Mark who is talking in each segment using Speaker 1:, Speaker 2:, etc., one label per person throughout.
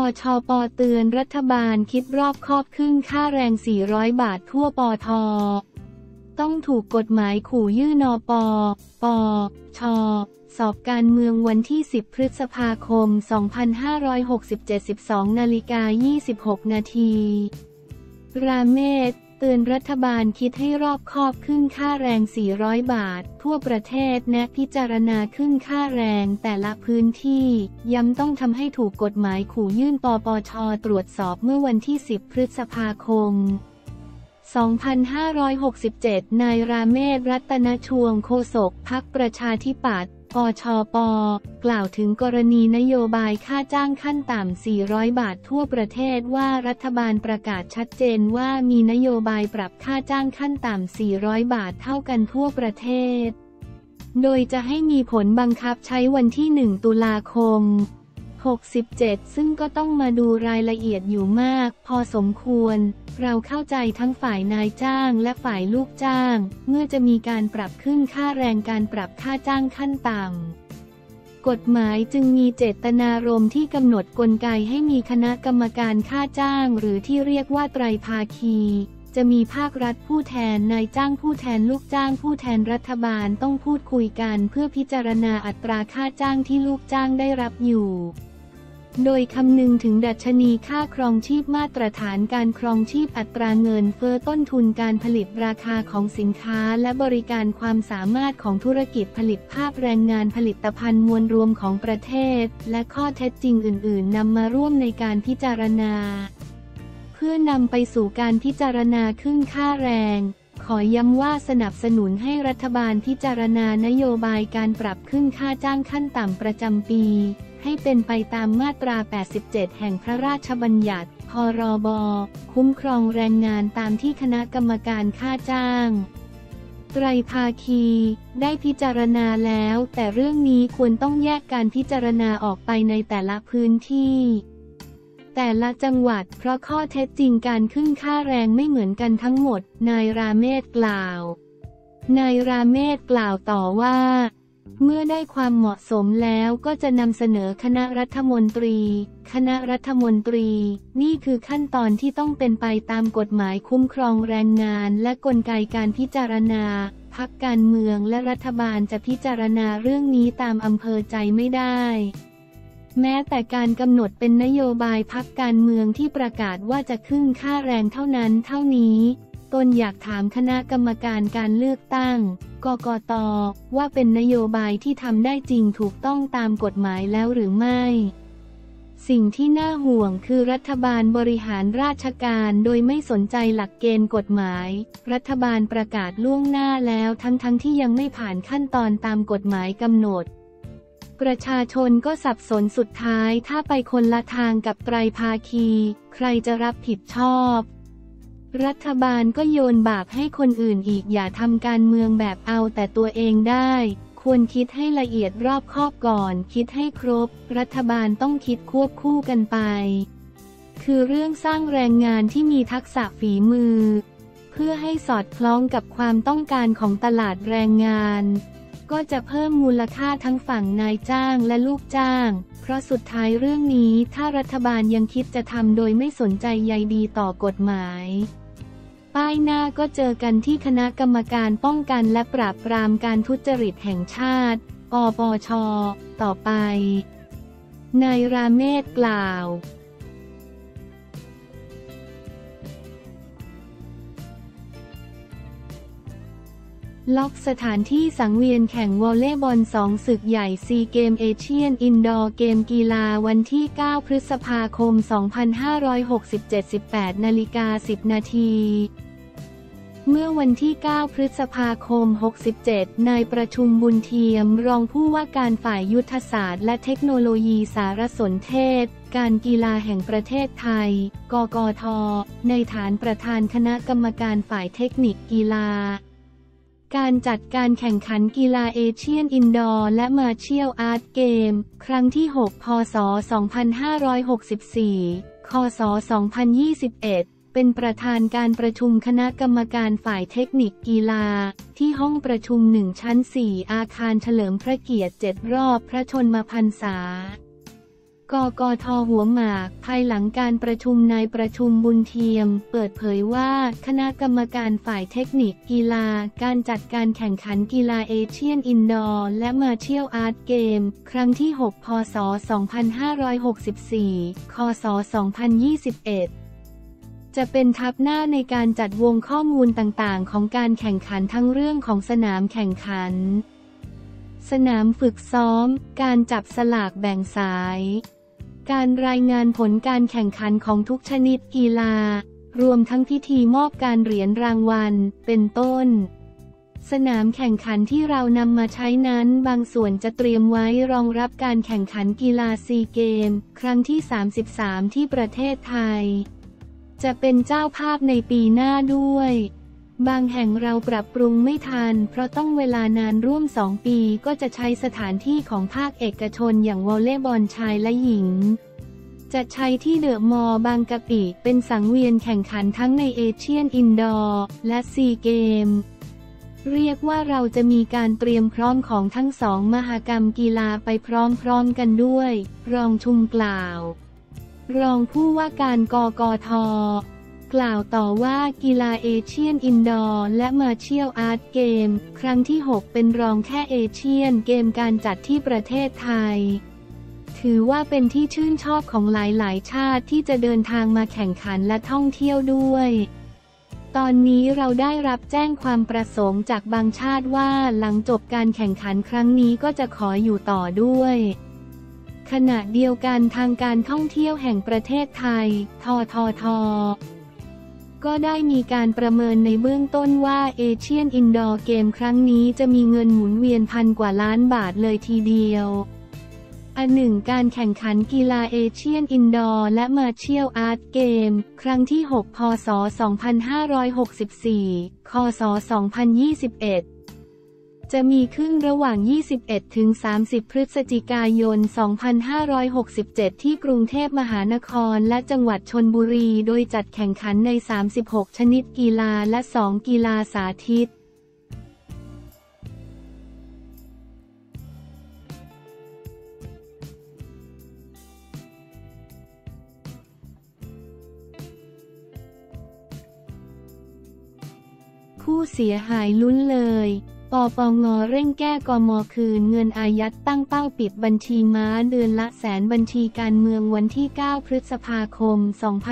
Speaker 1: ชป.เตือนรัฐบาลคิดรอบคอบขึ้นค่าแรง400 บาททั่วปท.ต้องถูกกฎหมายขู่ยื่นนป.ป.ช.สอบการเมืองวันที่ 10 พฤษภาคม 2567 12:26 นาทีราเมศเตือนรัฐบาลคิดให้รอบคอบขึ้นค่าแรง400 บาททั่วประเทศแนะพิจารณาขึ้นค่าแรงแต่ละพื้นที่ย้ำต้องทำให้ถูกกฎหมายขู่ยื่นปปช.ตรวจสอบเมื่อวันที่ 10 พฤษภาคม 2567 นายราเมศ รัตนชวงโฆษกพรรคประชาธิปัตย์ ปชป.กล่าวถึงกรณีนโยบายค่าจ้างขั้นต่ำ400 บาททั่วประเทศว่ารัฐบาลประกาศชัดเจนว่ามีนโยบายปรับค่าจ้างขั้นต่ำ400 บาทเท่ากันทั่วประเทศโดยจะให้มีผลบังคับใช้วันที่ 1 ตุลาคม 67 ซึ่งก็ต้องมาดูรายละเอียดอยู่มากพอสมควรเราเข้าใจทั้งฝ่ายนายจ้างและฝ่ายลูกจ้างเมื่อจะมีการปรับขึ้นค่าแรงการปรับค่าจ้างขั้นต่ำกฎหมายจึงมีเจตนารมณ์ที่กำหนดกลไกให้มีคณะกรรมการค่าจ้างหรือที่เรียกว่าไตรภาคีจะมีภาครัฐผู้แทนนายจ้างผู้แทนลูกจ้างผู้แทนรัฐบาลต้องพูดคุยกันเพื่อพิจารณาอัตราค่าจ้างที่ลูกจ้างได้รับอยู่โดยคำนึงถึงดัชนีค่าครองชีพมาตรฐานการครองชีพอัตราเงินเฟ้อต้นทุนการผลิตราคาของสินค้าและบริการความสามารถของธุรกิจผลิตภาพแรงงานผลิตภัณฑ์มวลรวมของประเทศและข้อเท็จจริงอื่นๆนำมาร่วมในการพิจารณาเพื่อนำไปสู่การพิจารณาขึ้นค่าแรงขอย้ำว่าสนับสนุนให้รัฐบาลพิจารณานโยบายการปรับขึ้นค่าจ้างขั้นต่ำประจำปีให้เป็นไปตามมาตรา 87 แห่งพระราชบัญญัติ พรบ.คุ้มครองแรงงานตามที่คณะกรรมการค่าจ้างไตรภาคีได้พิจารณาแล้วแต่เรื่องนี้ควรต้องแยกการพิจารณาออกไปในแต่ละพื้นที่แต่ละจังหวัดเพราะข้อเท็จจริงการขึ้นค่าแรงไม่เหมือนกันทั้งหมดนายราเมศกล่าวนายราเมศกล่าวต่อว่าเมื่อได้ความเหมาะสมแล้วก็จะนำเสนอคณะรัฐมนตรีนี่คือขั้นตอนที่ต้องเป็นไปตามกฎหมายคุ้มครองแรงงานและกลไกการพิจารณาพรรคการเมืองและรัฐบาลจะพิจารณาเรื่องนี้ตามอำเภอใจไม่ได้แม้แต่การกำหนดเป็นนโยบายพรรคการเมืองที่ประกาศว่าจะขึ้นค่าแรงเท่านั้นเท่านี้ตนอยากถามคณะกรรมการการเลือกตั้งกกต.ว่าเป็นนโยบายที่ทำได้จริงถูกต้องตามกฎหมายแล้วหรือไม่สิ่งที่น่าห่วงคือรัฐบาลบริหารราชการโดยไม่สนใจหลักเกณฑ์กฎหมายรัฐบาลประกาศล่วงหน้าแล้วทั้งที่ยังไม่ผ่านขั้นตอนตามกฎหมายกำหนดประชาชนก็สับสนสุดท้ายถ้าไปคนละทางกับไตรภาคีใครจะรับผิดชอบรัฐบาลก็โยนบาปให้คนอื่นอีกอย่าทำการเมืองแบบเอาแต่ตัวเองได้ควรคิดให้ละเอียดรอบคอบก่อนคิดให้ครบรัฐบาลต้องคิดควบคู่กันไปคือเรื่องสร้างแรงงานที่มีทักษะฝีมือเพื่อให้สอดคล้องกับความต้องการของตลาดแรงงานก็จะเพิ่มมูลค่าทั้งฝั่งนายจ้างและลูกจ้างเพราะสุดท้ายเรื่องนี้ถ้ารัฐบาลยังคิดจะทำโดยไม่สนใจใยดีต่อกฎหมายป้ายหน้าก็เจอกันที่คณะกรรมการป้องกันและปราบปรามการทุจริตแห่งชาติปปช.ต่อไปนายราเมศกล่าวล็อกสถานที่สังเวียนแข่งวอลเลย์บอล2ศึกใหญ่ซีเกมเอเชียนอินดอร์เกมกีฬาวันที่ 9 พฤษภาคม 2567 18:10 นาทีเมื่อวันที่ 9 พฤษภาคม 67 นายประชุมบุญเทียมรองผู้ว่าการฝ่ายยุทธศาสตร์และเทคโนโลยีสารสนเทศการกีฬาแห่งประเทศไทยกกท.ในฐานประธานคณะกรรมการฝ่ายเทคนิคกีฬาการจัดการแข่งขันกีฬาเอเชียนอินดอร์และมาร์เชียลอาร์ตเกมครั้งที่ 6 พ.ศ. 2564 ค.ศ. 2021 เป็นประธานการประชุมคณะกรรมการฝ่ายเทคนิคกีฬาที่ห้องประชุม 1 ชั้น 4 อาคารเฉลิมพระเกียรติ 7 รอบพระชนมพรรษากกท.หัวหมากภายหลังการประชุมนายประชุมบุญเทียมเปิดเผยว่าคณะกรรมการฝ่ายเทคนิคกีฬาการจัดการแข่งขันกีฬาเอเชียนอินดอร์และมาร์เชียลอาร์ตเกมครั้งที่ 6 พ.ศ. 2564 ค.ศ. 2021 จะเป็นทัพหน้าในการจัดวงข้อมูลต่างๆของการแข่งขันทั้งเรื่องของสนามแข่งขันสนามฝึกซ้อมการจับสลากแบ่งสายการรายงานผลการแข่งขันของทุกชนิดกีฬารวมทั้งพิธีมอบการเหรียญรางวัลเป็นต้นสนามแข่งขันที่เรานำมาใช้นั้นบางส่วนจะเตรียมไว้รองรับการแข่งขันกีฬาซีเกมครั้งที่ 33 ที่ประเทศไทยจะเป็นเจ้าภาพในปีหน้าด้วยบางแห่งเราปรับปรุงไม่ทันเพราะต้องเวลานานร่วม2 ปีก็จะใช้สถานที่ของภาคเอกชนอย่างวอลเลย์บอลชายและหญิงจะใช้ที่เดอะมอลล์บางกะปิเป็นสังเวียนแข่งขันทั้งในเอเชียนอินดอร์และซีเกมเรียกว่าเราจะมีการเตรียมพร้อมของทั้ง2 มหกรรมกีฬาไปพร้อมๆกันด้วยรองชุมกล่าวรองผู้ว่าการกกท.กล่าวต่อว่ากีฬาเอเชียนอินดอร์และมาร์เชียลอาร์ตเกมครั้งที่ 6 เป็นรองแค่เอเชียนเกมการจัดที่ประเทศไทยถือว่าเป็นที่ชื่นชอบของหลายๆชาติที่จะเดินทางมาแข่งขันและท่องเที่ยวด้วยตอนนี้เราได้รับแจ้งความประสงค์จากบางชาติว่าหลังจบการแข่งขันครั้งนี้ก็จะขออยู่ต่อด้วยขณะเดียวกันทางการท่องเที่ยวแห่งประเทศไทยททท.ก็ได้มีการประเมินในเบื้องต้นว่าเอเชียนอินดอร์เกมครั้งนี้จะมีเงินหมุนเวียน1,000 กว่าล้านบาทเลยทีเดียวอันหนึ่งการแข่งขันกีฬาเอเชียนอินดอร์และมาร์เชียลอาร์ตเกมครั้งที่ 6 พ.ศ. 2564 ค.ศ. 2021จะมีขึ้นระหว่าง 21-30 พฤศจิกายน 2567 ที่กรุงเทพมหานครและจังหวัดชลบุรีโดยจัดแข่งขันใน 36 ชนิดกีฬาและ 2 กีฬาสาธิตผู้เสียหายลุ้นเลยปปง.เร่งแก้กม.คืนเงินอายัดตั้งเป้าปิดบัญชีม้าเดือนละ100,000 บัญชีการเมืองวันที่ 9 พฤษภาคม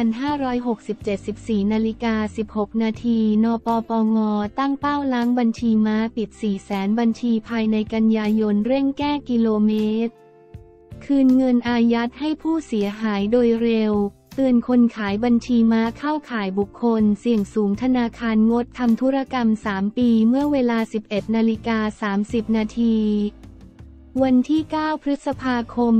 Speaker 1: 2567 14:16 นาทีน.ปปง.ตั้งเป้าล้างบัญชีม้าปิด 400,000 บัญชีภายในกันยายนเร่งแก้กิโลเมตรคืนเงินอายัดให้ผู้เสียหายโดยเร็วเตือนคนขายบัญชีม้าเข้าข่ายบุคคลเสี่ยงสูงธนาคารงดทำธุรกรรม3 ปีเมื่อเวลา 11:30 นาทีวันที่ 9 พฤษภาคม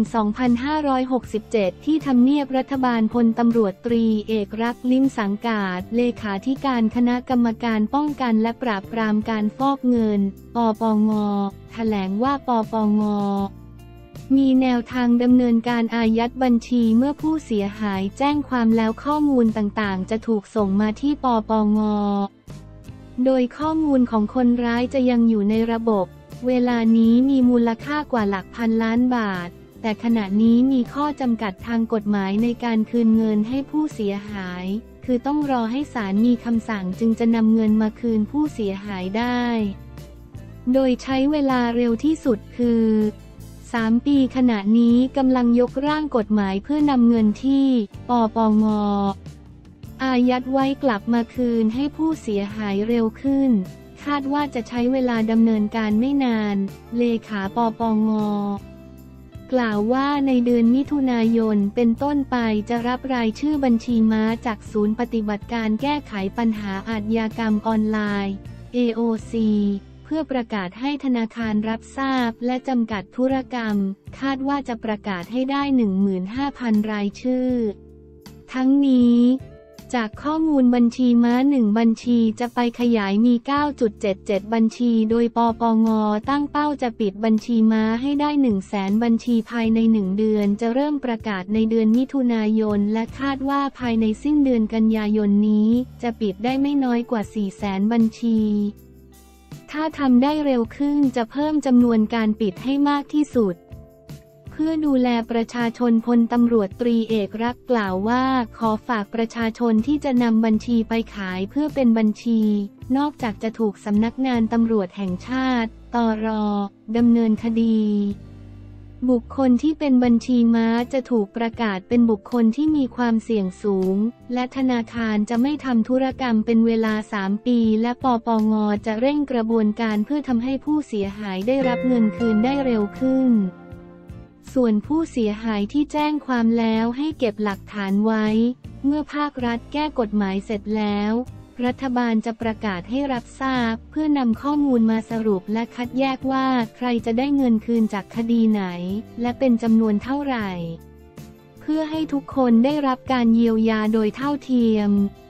Speaker 1: 2567 ที่ทำเนียบรัฐบาลพลตำรวจตรีเอกลักษณ์ ลิ้มสังกาศเลขาธิการคณะกรรมการป้องกันและปราบปรามการฟอกเงินปปง.แถลงว่าปปง.มีแนวทางดำเนินการอายัดบัญชีเมื่อผู้เสียหายแจ้งความแล้วข้อมูลต่างๆจะถูกส่งมาที่ปปง.โดยข้อมูลของคนร้ายจะยังอยู่ในระบบเวลานี้มีมูลค่ากว่าหลักพันล้านบาทแต่ขณะนี้มีข้อจำกัดทางกฎหมายในการคืนเงินให้ผู้เสียหายคือต้องรอให้ศาลมีคำสั่งจึงจะนำเงินมาคืนผู้เสียหายได้โดยใช้เวลาเร็วที่สุดคือ3 ปีขณะนี้กำลังยกร่างกฎหมายเพื่อนำเงินที่ปปง.อายัดไว้กลับมาคืนให้ผู้เสียหายเร็วขึ้นคาดว่าจะใช้เวลาดำเนินการไม่นานเลขาปปง.กล่าวว่าในเดือนมิถุนายนเป็นต้นไปจะรับรายชื่อบัญชีม้าจากศูนย์ปฏิบัติการแก้ไขปัญหาอาชญากรรมออนไลน์ AOCเพื่อประกาศให้ธนาคารรับทราบและจำกัดธุรกรรมคาดว่าจะประกาศให้ได้ 15,000 รายชื่อทั้งนี้จากข้อมูลบัญชีม้า1 บัญชีจะไปขยายมี 9.77 บัญชีโดยปปง.ตั้งเป้าจะปิดบัญชีม้าให้ได้ 100,000 บัญชีภายใน1 เดือนจะเริ่มประกาศในเดือนมิถุนายนและคาดว่าภายในสิ้นเดือนกันยายนนี้จะปิดได้ไม่น้อยกว่า 400,000 บัญชีถ้าทำได้เร็วขึ้นจะเพิ่มจำนวนการปิดให้มากที่สุดเพื่อดูแลประชาชนพลตำรวจตรีเอกรักษ์กล่าวว่าขอฝากประชาชนที่จะนำบัญชีไปขายเพื่อเป็นบัญชีนอกจากจะถูกสำนักงานตำรวจแห่งชาติตร.ดำเนินคดีบุคคลที่เป็นบัญชีม้าจะถูกประกาศเป็นบุคคลที่มีความเสี่ยงสูงและธนาคารจะไม่ทำธุรกรรมเป็นเวลา3 ปีและปปง.จะเร่งกระบวนการเพื่อทำให้ผู้เสียหายได้รับเงินคืนได้เร็วขึ้นส่วนผู้เสียหายที่แจ้งความแล้วให้เก็บหลักฐานไว้เมื่อภาครัฐแก้กฎหมายเสร็จแล้วรัฐบาลจะประกาศให้รับทราบเพื่อนำข้อมูลมาสรุปและคัดแยกว่าใครจะได้เงินคืนจากคดีไหนและเป็นจำนวนเท่าไหร่เพื่อให้ทุกคนได้รับการเยียวยาโดยเท่าเทียม